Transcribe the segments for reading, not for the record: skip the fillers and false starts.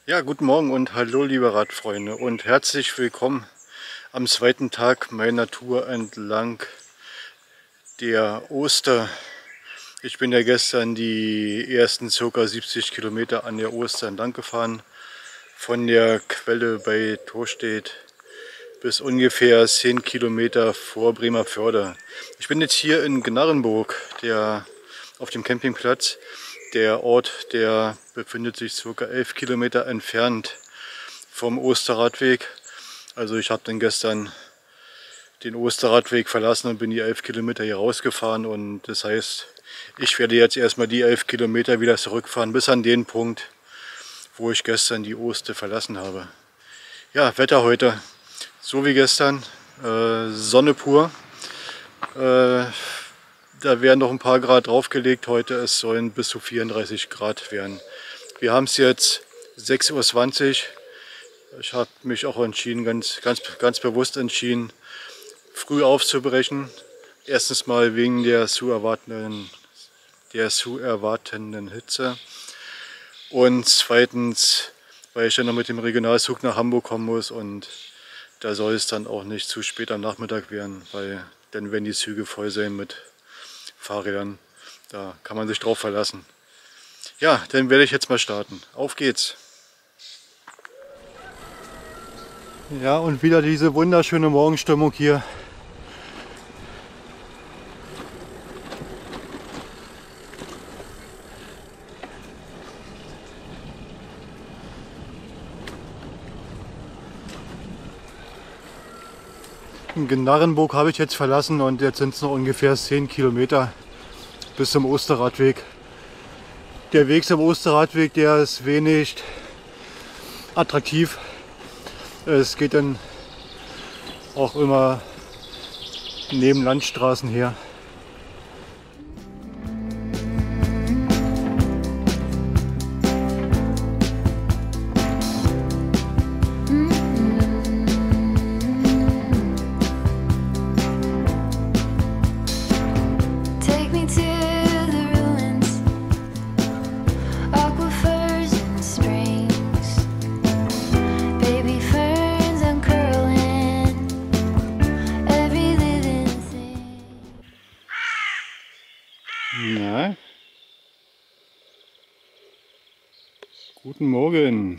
Ja, guten Morgen und hallo liebe Radfreunde und herzlich willkommen am zweiten Tag meiner Tour entlang der Oster. Ich bin ja gestern die ersten ca. 70 Kilometer an der Oster entlang gefahren, von der Quelle bei Thorstedt bis ungefähr 10 Kilometer vor Bremervörde. Ich bin jetzt hier in Gnarrenburg, auf dem Campingplatz. Der Ort, der befindet sich ca. 11 Kilometer entfernt vom Osterradweg. Also ich habe dann gestern den Osterradweg verlassen und bin die 11 Kilometer hier rausgefahren. Und das heißt, ich werde jetzt erstmal die 11 Kilometer wieder zurückfahren bis an den Punkt, wo ich gestern die Oster verlassen habe. Ja, Wetter heute, so wie gestern, Sonne pur. Da werden noch ein paar Grad draufgelegt heute. Es sollen bis zu 34 Grad werden. Wir haben es jetzt 6:20 Uhr. Ich habe mich auch entschieden, ganz bewusst entschieden, früh aufzubrechen. Erstens mal wegen der zu erwartenden Hitze. Und zweitens, weil ich dann noch mit dem Regionalzug nach Hamburg kommen muss. Und da soll es dann auch nicht zu spät am Nachmittag werden, weil dann werden die Züge voll sein mit Fahrrädern. Da kann man sich drauf verlassen. Ja, dann werde ich jetzt mal starten. Auf geht's! Ja, und wieder diese wunderschöne Morgenstimmung hier. Gnarrenburg habe ich jetzt verlassen und jetzt sind es noch ungefähr 10 Kilometer bis zum Osterradweg. Der Weg zum Osterradweg, der ist wenig attraktiv. Es geht dann auch immer neben Landstraßen her. Na? Guten Morgen.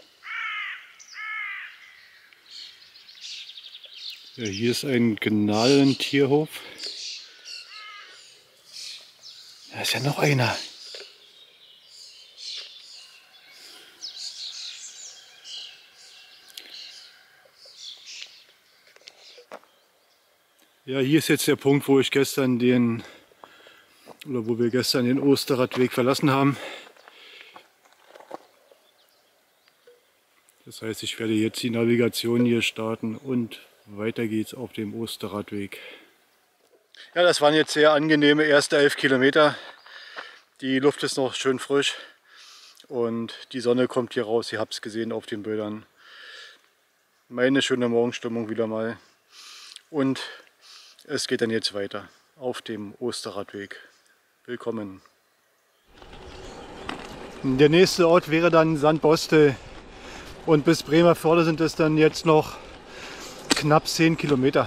Ja, hier ist ein Gnarren-Tierhof. Da ist ja noch einer. Ja, hier ist jetzt der Punkt, wo wir gestern den Osterradweg verlassen haben. Das heißt, ich werde jetzt die Navigation hier starten und weiter geht's auf dem Osterradweg. Ja, das waren jetzt sehr angenehme erste 11 Kilometer. Die Luft ist noch schön frisch und die Sonne kommt hier raus. Ihr habt es gesehen auf den Bildern. Meine schöne Morgenstimmung wieder mal. Und es geht dann jetzt weiter auf dem Osterradweg. Willkommen. Der nächste Ort wäre dann Sandbostel und bis Bremervörde sind es dann jetzt noch knapp 10 Kilometer.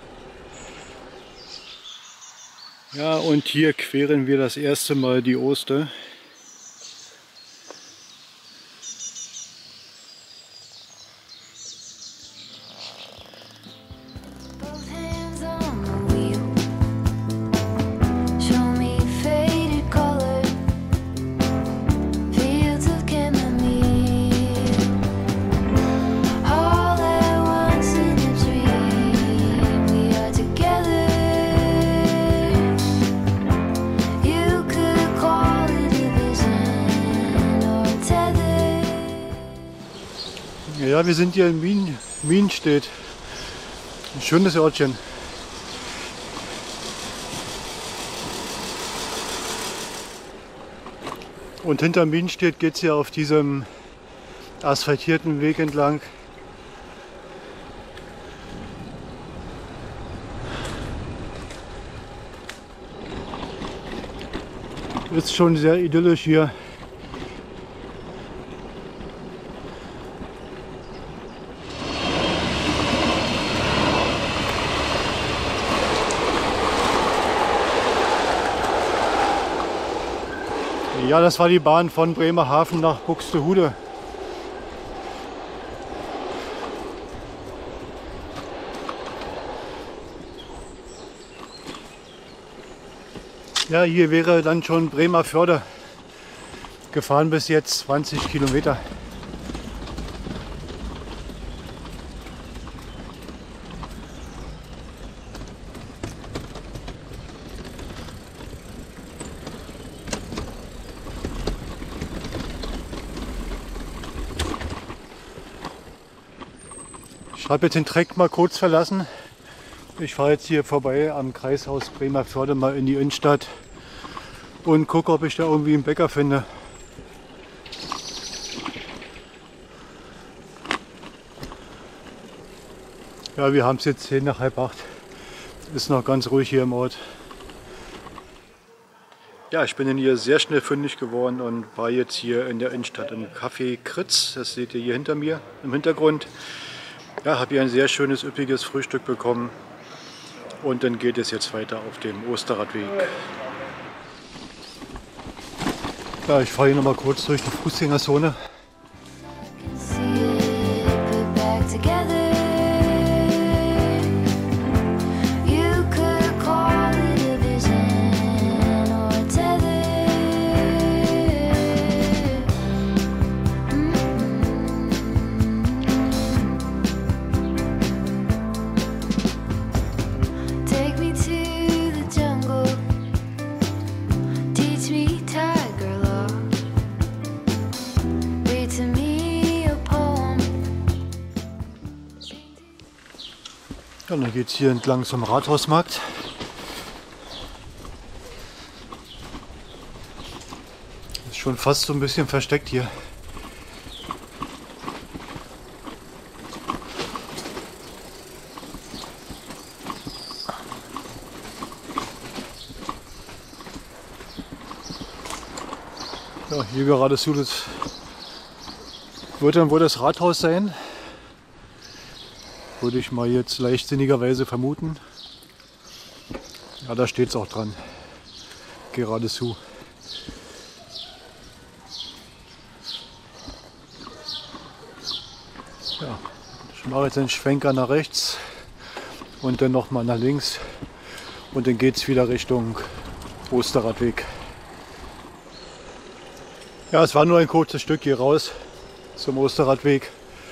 Ja, und hier queren wir das erste Mal die Oster. Ja, wir sind hier in Mienstedt. Ein schönes Örtchen. Und hinter Mienstedt geht es ja auf diesem asphaltierten Weg entlang. Ist schon sehr idyllisch hier. Ja, das war die Bahn von Bremerhaven nach Buxtehude. Ja, hier wäre dann schon Bremerförde. Gefahren bis jetzt 20 Kilometer. Ich habe jetzt den Treck mal kurz verlassen. Ich fahre jetzt hier vorbei am Kreishaus Bremerförde mal in die Innenstadt und gucke, ob ich da irgendwie einen Bäcker finde. Ja, wir haben es jetzt 10 nach halb 8. Ist noch ganz ruhig hier im Ort. Ja, ich bin hier sehr schnell fündig geworden und war jetzt hier in der Innenstadt im Café Kritz. Das seht ihr hier hinter mir im Hintergrund. Ja, habe hier ein sehr schönes, üppiges Frühstück bekommen. Und dann geht es jetzt weiter auf dem Osterradweg. Ja, ich fahre hier noch mal kurz durch die Fußgängerzone. Ja, dann geht es hier entlang zum Rathausmarkt. Ist schon fast so ein bisschen versteckt hier. Ja, hier geradezu das wird dann wohl das Rathaus sein. Würde ich mal jetzt leichtsinnigerweise vermuten. Ja, da steht es auch dran. Geradezu. Ja, ich mache jetzt einen Schwenker nach rechts und dann nochmal nach links. Und dann geht es wieder Richtung Osterradweg. Ja, es war nur ein kurzes Stück hier raus zum Osterradweg.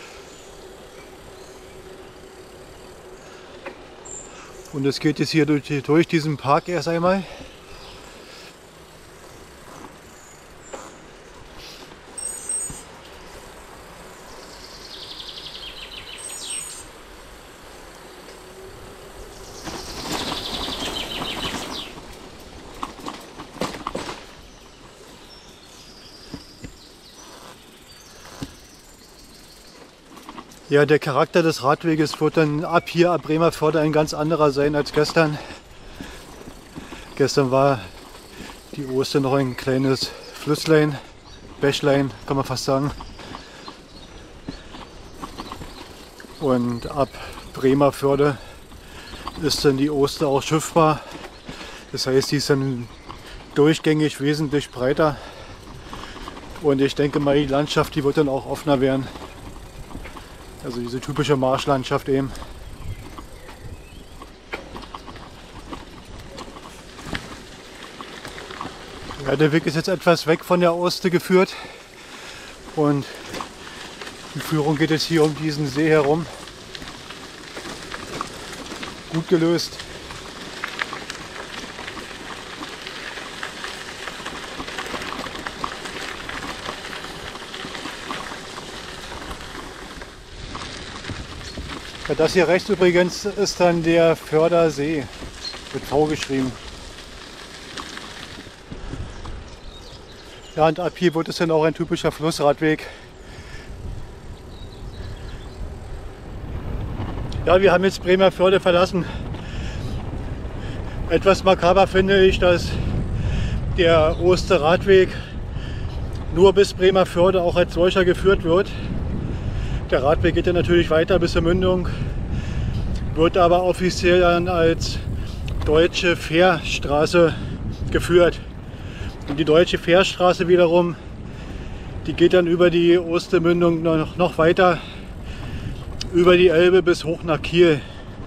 Und es geht jetzt hier durch diesen Park erst einmal. Ja, der Charakter des Radweges wird dann ab Bremerförde ein ganz anderer sein als gestern. Gestern war die Oster noch ein kleines Flüsslein, Bächlein, kann man fast sagen. Und ab Bremerförde ist dann die Oster auch schiffbar. Das heißt, die ist dann durchgängig wesentlich breiter. Und ich denke mal, die Landschaft, die wird dann auch offener werden. Also diese typische Marschlandschaft eben. Ja, der Weg ist jetzt etwas weg von der Oste geführt und die Führung geht jetzt hier um diesen See herum. Gut gelöst. Ja, das hier rechts übrigens ist dann der Fördersee, mit V geschrieben. Ja, und ab hier wird es dann auch ein typischer Flussradweg. Ja, wir haben jetzt Bremerförde verlassen. Etwas makaber finde ich, dass der Osterradweg nur bis Bremerförde auch als solcher geführt wird. Der Radweg geht dann natürlich weiter bis zur Mündung, wird aber offiziell dann als deutsche Fährstraße geführt. Und die Deutsche Fährstraße wiederum, die geht dann über die Ostermündung noch weiter, über die Elbe bis hoch nach Kiel.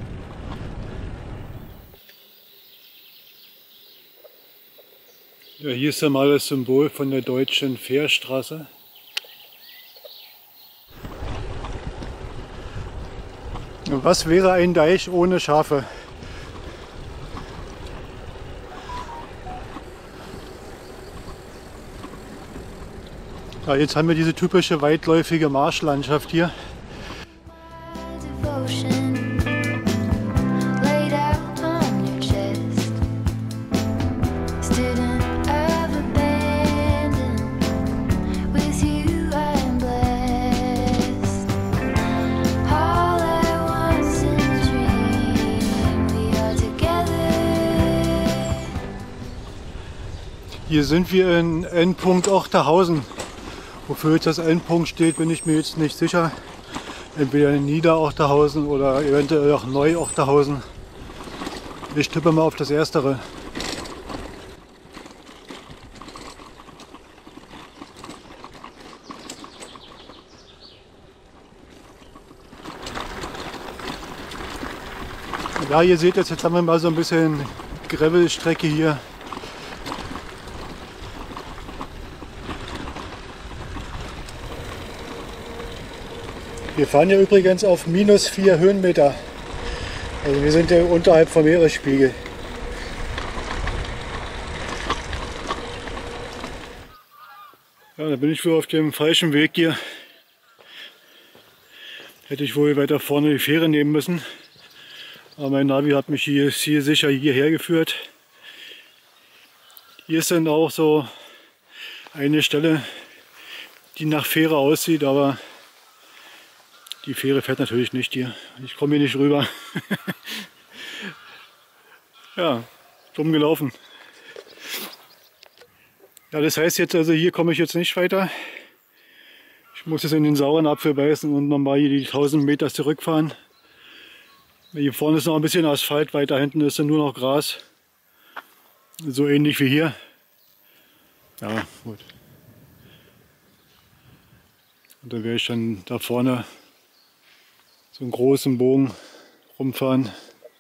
Ja, hier ist ja mal das Symbol von der Deutschen Fährstraße. Was wäre ein Deich ohne Schafe? Ja, jetzt haben wir diese typische weitläufige Marschlandschaft hier. Hier sind wir in Endpunkt Ochterhausen. Wofür jetzt das Endpunkt steht, bin ich mir jetzt nicht sicher. Entweder in Nieder-Ochterhausen oder eventuell auch Neu-Ochterhausen. Ich tippe mal auf das Erstere. Ja, ihr seht jetzt haben wir mal so ein bisschen Gravelstrecke hier. Wir fahren ja übrigens auf -4 Höhenmeter. Also wir sind ja unterhalb vom Meeresspiegel. Ja, da bin ich wohl auf dem falschen Weg hier. Hätte ich wohl weiter vorne die Fähre nehmen müssen. Aber mein Navi hat mich hier sicher hierher geführt. Hier ist dann auch so eine Stelle, die nach Fähre aussieht, aber die Fähre fährt natürlich nicht hier. Ich komme hier nicht rüber. Ja, dumm gelaufen. Ja, das heißt jetzt, also hier komme ich jetzt nicht weiter. Ich muss jetzt in den sauren Apfel beißen und nochmal hier die 1000 Meter zurückfahren. Hier vorne ist noch ein bisschen Asphalt, weiter hinten ist dann nur noch Gras. So ähnlich wie hier. Ja, gut. Und dann werde ich dann da vorne so einen großen Bogen rumfahren.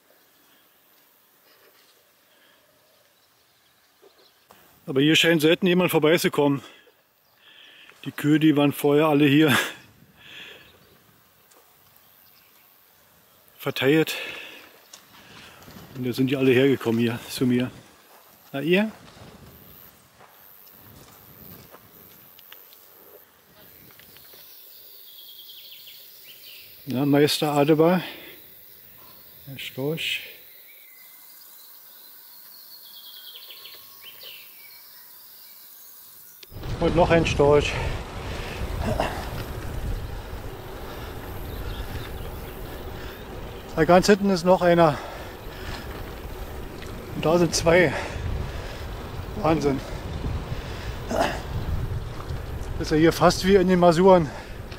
Aber hier scheint selten jemand vorbeizukommen. Die Kühe, die waren vorher alle hier verteilt. Und da sind die alle hergekommen hier zu mir. Na ihr? Na, Meister Adebar, der Storch. Und noch ein Storch. Da ganz hinten ist noch einer. Und da sind zwei. Wahnsinn. Das ist ja hier fast wie in den Masuren.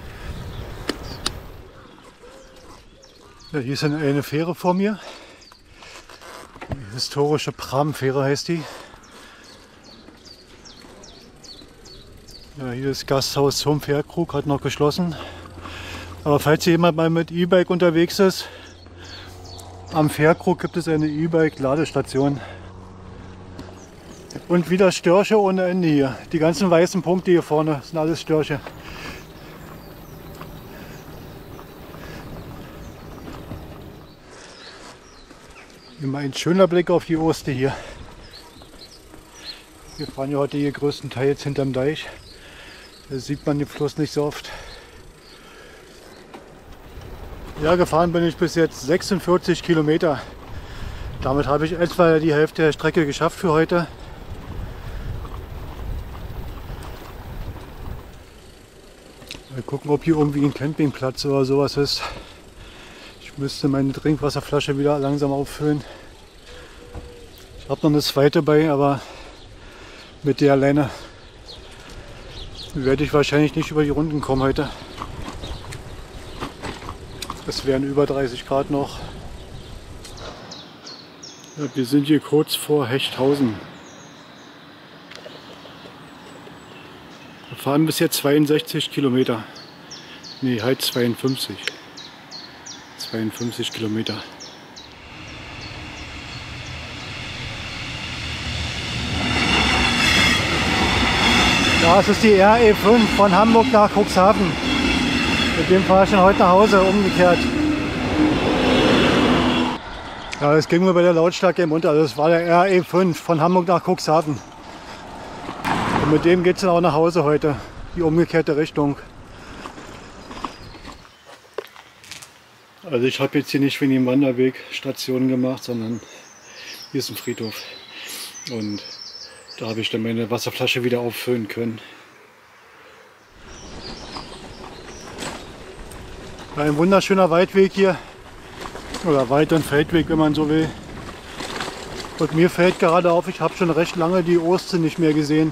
Ja, hier ist eine Fähre vor mir. Die historische Pram-Fähre heißt die. Ja, hier das Gasthaus zum Fährkrug hat noch geschlossen. Aber falls hier jemand mal mit E-Bike unterwegs ist, am Fährkrug gibt es eine E-Bike-Ladestation. Und wieder Störche ohne Ende hier. Die ganzen weißen Punkte hier vorne sind alles Störche. Immer ein schöner Blick auf die Oste hier. Wir fahren ja heute hier größtenteils hinterm Deich. Da sieht man den Fluss nicht so oft. Ja, gefahren bin ich bis jetzt 46 Kilometer. Damit habe ich etwa die Hälfte der Strecke geschafft für heute. Mal gucken, ob hier irgendwie ein Campingplatz oder sowas ist. Ich müsste meine Trinkwasserflasche wieder langsam auffüllen. Ich habe noch eine zweite bei, aber mit der alleine werde ich wahrscheinlich nicht über die Runden kommen heute. Es wären über 30 Grad noch. Ja, wir sind hier kurz vor Hechthausen. fahren bis jetzt 62 Kilometer. Ne, halt 52. 52 Kilometer. Das ist die RE5 von Hamburg nach Cuxhaven. Mit dem fahre ich dann heute nach Hause, umgekehrt. Ja, das ging mir bei der Lautstärke im Unter. Das war der RE5 von Hamburg nach Cuxhaven. Und mit dem geht es dann auch nach Hause heute, die umgekehrte Richtung. Also ich habe jetzt hier nicht wie im Wanderweg Stationen gemacht, sondern hier ist ein Friedhof. Und da habe ich dann meine Wasserflasche wieder auffüllen können. Ein wunderschöner Waldweg hier. Oder Wald- und Feldweg, wenn man so will. Und mir fällt gerade auf, ich habe schon recht lange die Oste nicht mehr gesehen.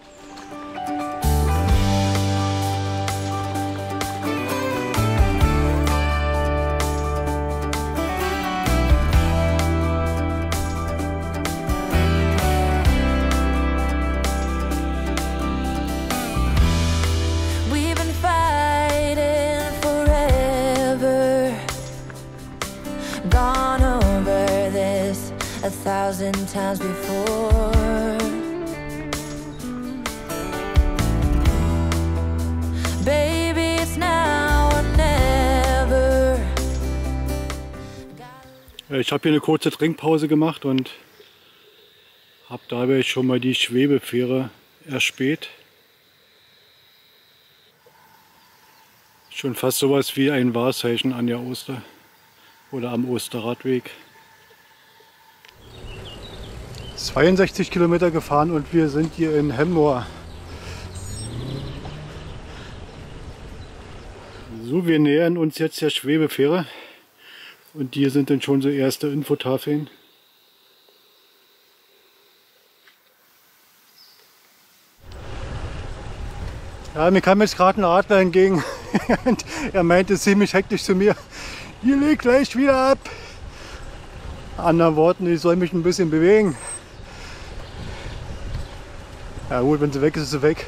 Gone over this 1,000 times before. Baby, it's now or never. Ich habe hier eine kurze Trinkpause gemacht und habe dabei schon mal die Schwebefähre erspäht. Schon fast sowas wie ein Wahrzeichen an der Oster. Oder am Osterradweg. 62 Kilometer gefahren und wir sind hier in Hemmoor. So, wir nähern uns jetzt der Schwebefähre und hier sind dann schon so erste Infotafeln. Ja, mir kam jetzt gerade ein Adler entgegen und er meinte ziemlich hektisch zu mir: Hier leg gleich wieder ab. Anderen Worten, ich soll mich ein bisschen bewegen. Ja gut, wenn sie weg ist, ist sie weg.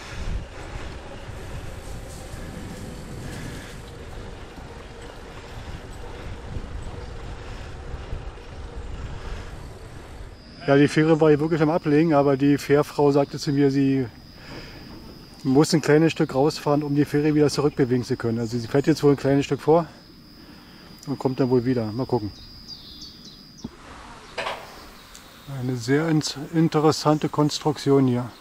Ja, die Fähre war hier wirklich am Ablegen, aber die Fährfrau sagte zu mir, sie muss ein kleines Stück rausfahren, um die Fähre wieder zurückbewegen zu können. Also sie fährt jetzt wohl ein kleines Stück vor und kommt dann wohl wieder. Mal gucken. Eine sehr interessante Konstruktion hier.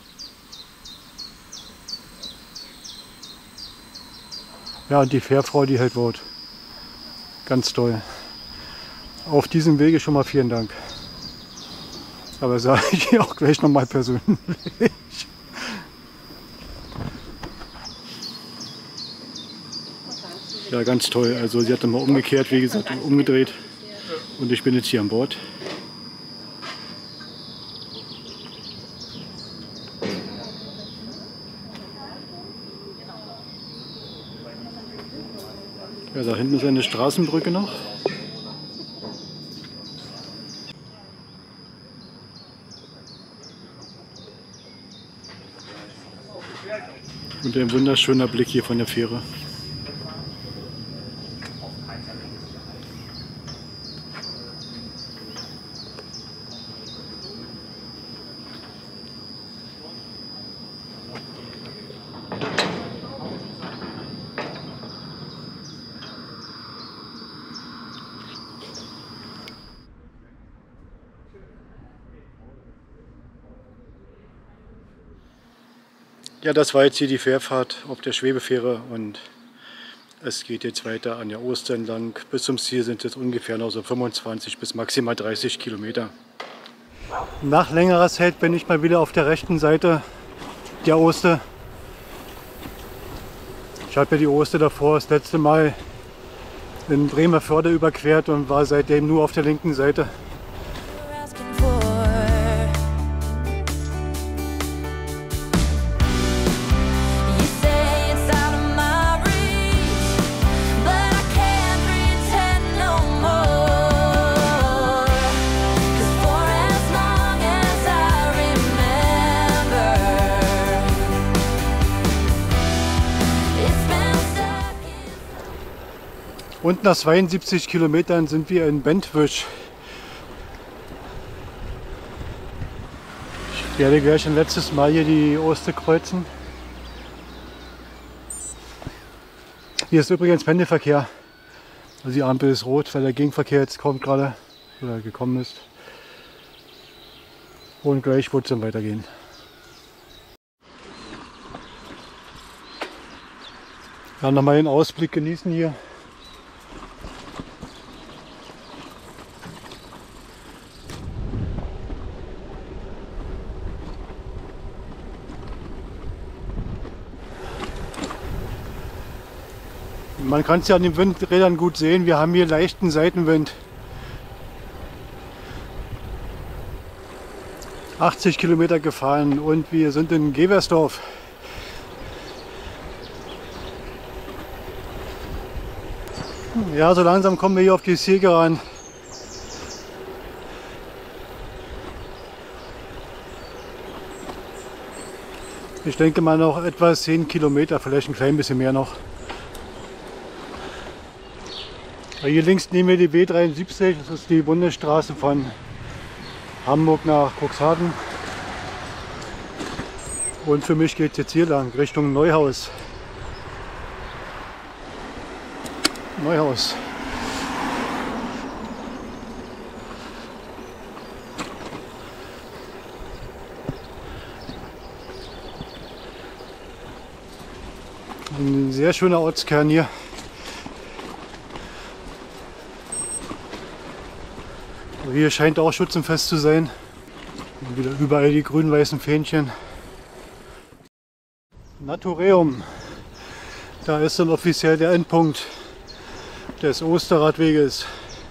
Ja, und die Fährfrau, die hält Wort. Ganz toll. Auf diesem Wege schon mal vielen Dank. Aber sage ich auch gleich nochmal persönlich. Ja, ganz toll. Also sie hat dann mal umgekehrt, wie gesagt, umgedreht. Und ich bin jetzt hier an Bord. Ja, da hinten ist eine Straßenbrücke noch. Und ein wunderschöner Blick hier von der Fähre. Ja, das war jetzt hier die Fährfahrt auf der Schwebefähre und es geht jetzt weiter an der Oster entlang. Bis zum Ziel sind es ungefähr noch so 25 bis maximal 30 Kilometer. Nach längerer Zeit bin ich mal wieder auf der rechten Seite der Oster. Ich habe ja die Oster davor das letzte Mal in Bremerförde überquert und war seitdem nur auf der linken Seite. Und nach 72 Kilometern sind wir in Bentwisch. Ich werde gleich ein letztes Mal hier die Oste kreuzen. Hier ist übrigens Pendelverkehr. Also die Ampel ist rot, weil der Gegenverkehr jetzt kommt gerade oder gekommen ist. Und gleich wird es dann weitergehen. Ja, nochmal den Ausblick genießen hier. Man kann es ja an den Windrädern gut sehen, wir haben hier leichten Seitenwind. 80 Kilometer gefahren und wir sind in Geversdorf. Ja, so langsam kommen wir hier auf die Zielgeraden. Ich denke mal noch etwa 10 Kilometer, vielleicht ein klein bisschen mehr noch. Hier links nehmen wir die B73, das ist die Bundesstraße von Hamburg nach Cuxhaven. Und für mich geht es jetzt hier lang, Richtung Neuhaus. Neuhaus. Ein sehr schöner Ortskern hier. Hier scheint auch Schützenfest zu sein. Und wieder überall die grün-weißen Fähnchen. Natureum. Da ist dann offiziell der Endpunkt des Osterradweges.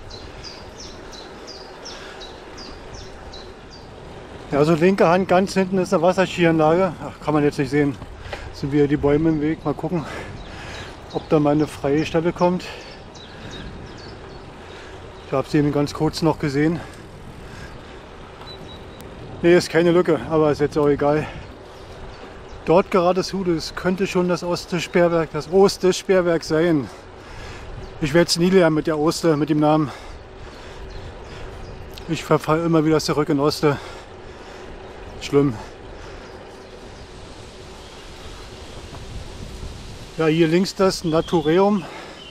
Ja, also linke Hand ganz hinten ist eine Wasserskianlage. Ach, kann man jetzt nicht sehen. Sind wieder die Bäume im Weg. Mal gucken, ob da mal eine freie Stelle kommt. Ich habe sie eben ganz kurz noch gesehen. Ne, ist keine Lücke, aber ist jetzt auch egal. Dort geradezu, das könnte schon das Oste-Sperrwerk, das Oste-Sperrwerk sein. Ich werde es nie lernen mit der Oste, mit dem Namen. Ich verfalle immer wieder zurück in Oste. Schlimm. Ja, hier links das Natureum.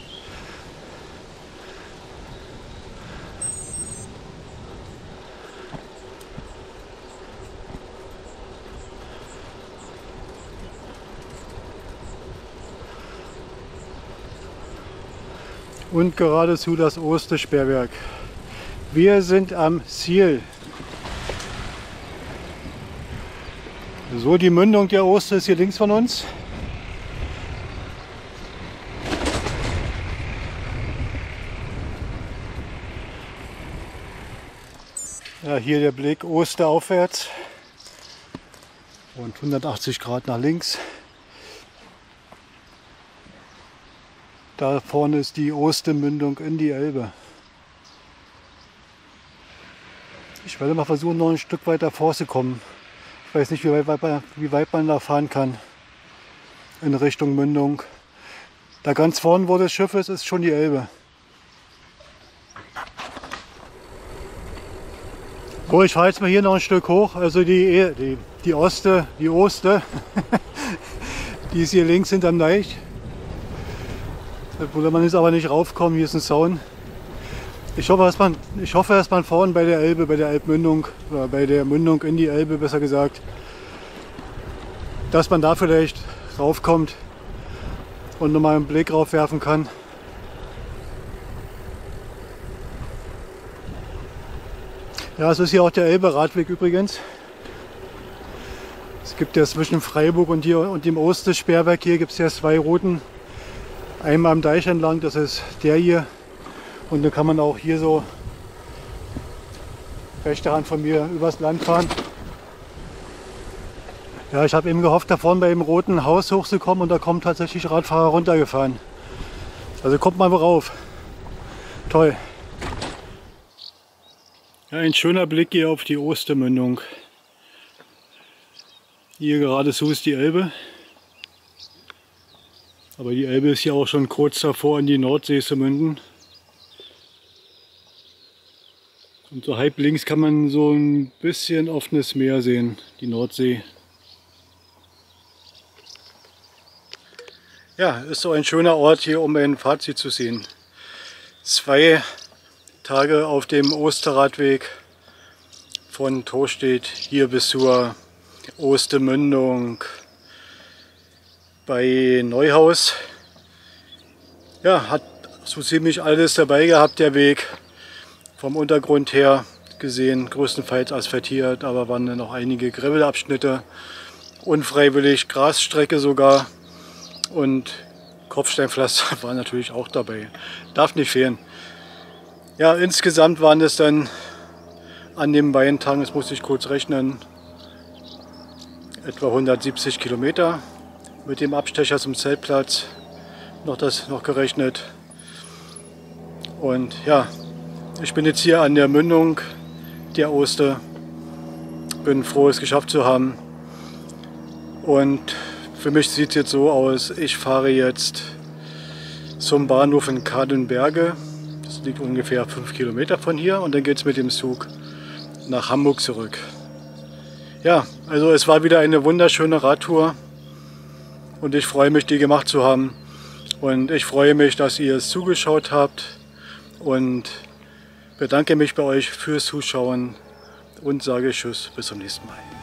Und geradezu das Oste-Sperrwerk. Wir sind am Ziel. So, die Mündung der Oste ist hier links von uns. Ja, hier der Blick Oste aufwärts und 180 Grad nach links. Da vorne ist die Oste-Mündung in die Elbe. Ich werde mal versuchen, noch ein Stück weiter vorzukommen. Ich weiß nicht, wie weit man da fahren kann in Richtung Mündung. Da ganz vorne, wo das Schiff ist, ist schon die Elbe. Oh, ich fahre jetzt mal hier noch ein Stück hoch. Also die Oste, die ist hier links hinterm Deich. Da will man jetzt aber nicht raufkommen, hier ist ein Zaun. Ich hoffe, dass man vorne bei der Elbe, bei der Elbmündung, oder bei der Mündung in die Elbe besser gesagt, dass man da vielleicht raufkommt und nochmal einen Blick rauf werfen kann. Ja, es ist hier auch der Elbe-Radweg übrigens. Es gibt ja zwischen Freiburg und dem Oste-Sperrwerk hier gibt es ja zwei Routen. Einmal am Deich entlang, das ist der hier. Und dann kann man auch hier so rechte Hand von mir übers Land fahren. Ja, ich habe eben gehofft, da vorne bei dem roten Haus hochzukommen und da kommt tatsächlich Radfahrer runtergefahren. Also kommt mal rauf. Toll. Ja, ein schöner Blick hier auf die Oste-Mündung. Hier geradezu ist die Elbe. Aber die Elbe ist ja auch schon kurz davor, in die Nordsee zu münden. Und so halb links kann man so ein bisschen offenes Meer sehen, die Nordsee. Ja, ist so ein schöner Ort hier, um ein Fazit zu ziehen. 2 Tage auf dem Osterradweg von Thorstedt hier bis zur Ostermündung bei Neuhaus. Ja, hat so ziemlich alles dabei gehabt, der Weg. Vom Untergrund her gesehen, größtenteils asphaltiert, aber waren dann noch einige Gravelabschnitte, unfreiwillig Grasstrecke sogar und Kopfsteinpflaster war natürlich auch dabei. Darf nicht fehlen. Ja, insgesamt waren es dann an den beiden Tagen, das musste ich kurz rechnen, etwa 170 Kilometer mit dem Abstecher zum Zeltplatz, noch gerechnet. Und ja, ich bin jetzt hier an der Mündung der Oster, bin froh, es geschafft zu haben. Und für mich sieht es jetzt so aus, ich fahre jetzt zum Bahnhof in Kahlenberge. Das liegt ungefähr 5 Kilometer von hier und dann geht es mit dem Zug nach Hamburg zurück. Ja, also es war wieder eine wunderschöne Radtour und ich freue mich, die gemacht zu haben. Und ich freue mich, dass ihr es zugeschaut habt und bedanke mich bei euch fürs Zuschauen und sage Tschüss, bis zum nächsten Mal.